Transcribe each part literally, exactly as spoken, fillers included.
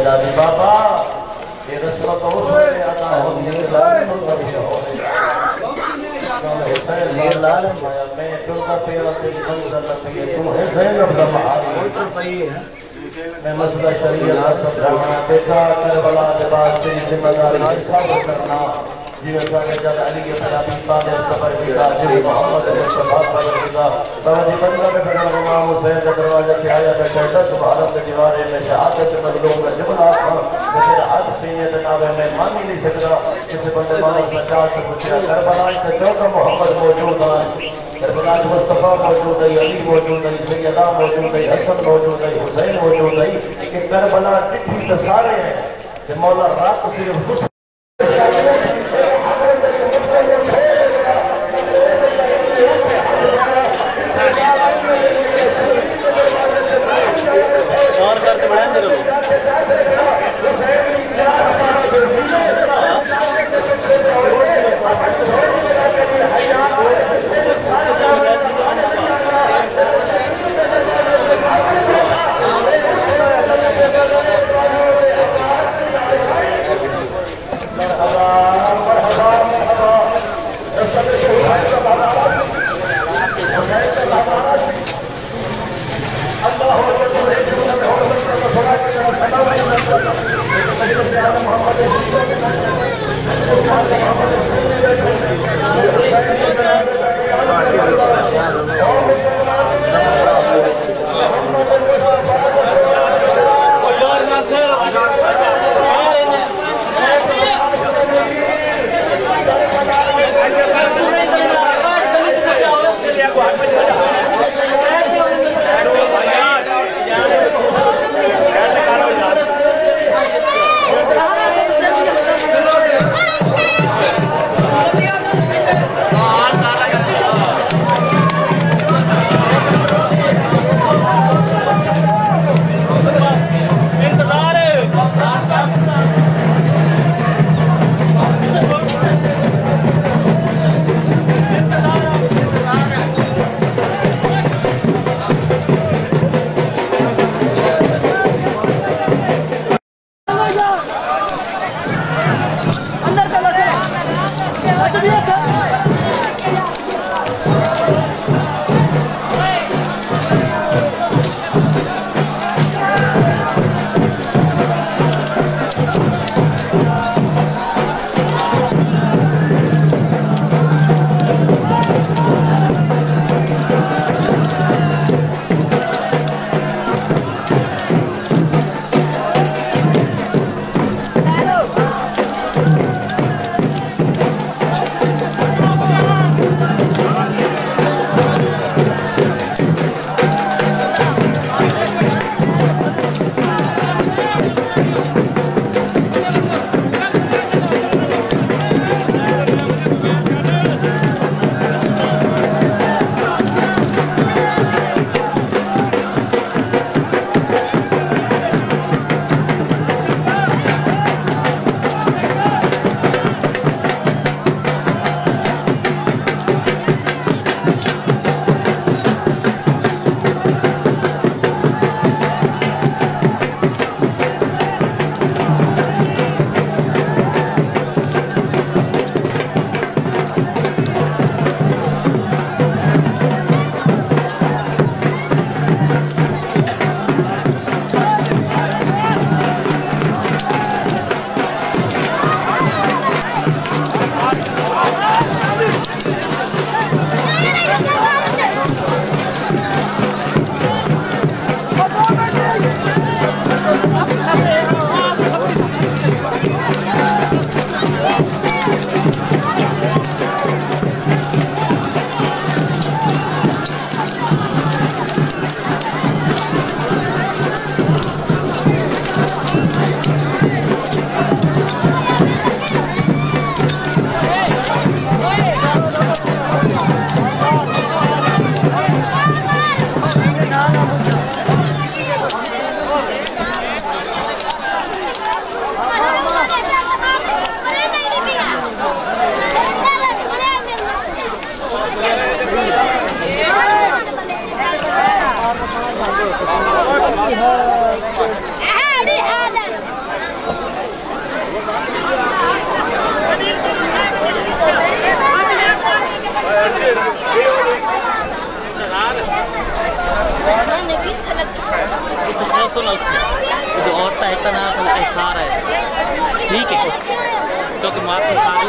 बाबा ये रस्म तो उस में आता है लाल मैं टुरका पेरा से मंजर लगे तुम है ज़ैनब का महारी तो सही है मैं मसला शरीयत समझाना बेटा करबला के बाद तेरी जिम्मेदारी साबित करना जीवन सागर जब अली के फलाबी पादे सफर की ताजी मोहम्मद के शफात पर खुदा सवाजी बंदा में फिर इमाम हुसैन के दरवाजे पे आया बैठा दस भारत के दीवारे में शहादत मजलूम का जुमला था मेरे हाथ सीने जनाबे में मान ही नहीं सकता किसी बंदे मानो सच्चा से पूछा करबला के चौका मोहम्मद मौजूद है करबला के मुस्तफा मौजूद है अली मौजूद है सैयदा मौजूद है हसन मौजूद है हुसैन मौजूद है कि करबला टिट्ठी तो सारे हैं कि मौला रात सिर्फ Oh, इतना एहसार है ठीक है क्योंकि मात्र सारी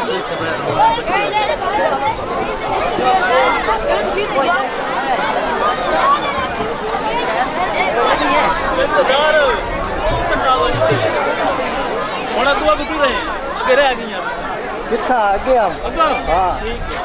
हूँ दुआ कितनी रहे किरे आ गई कितना आगे हम हाँ ठीक है